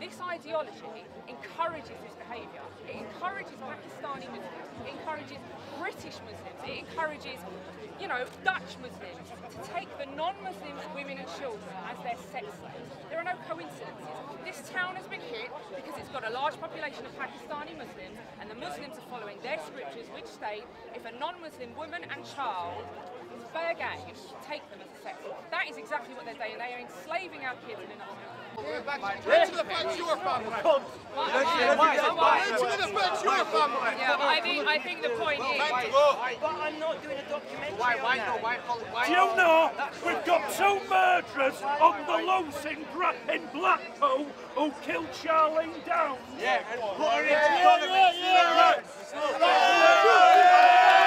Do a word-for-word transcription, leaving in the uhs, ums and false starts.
this ideology encourages this behaviour. It encourages Pakistani Muslims, it encourages British Muslims, it encourages, you know, Dutch Muslims to take the non-Muslims, women and children as their sex slaves. There are no coincidences. This town has been hit because it's got a large population of Pakistani Muslims, and the Muslims are following their scriptures which state if a non-Muslim woman and child fair game, take them as a sex slave. That is exactly what they're doing. They are enslaving our kids in another country. Mention affects your family. Mention affects your family. Yeah, I think I think the point is. But I'm not doing a documentary. Why? Why not? Why? Why? Do you know we've got two murderers on the loose in, Bra in Blackpool who killed Charlene Downs? Yeah, and put her into yeah, yeah, yeah, yeah.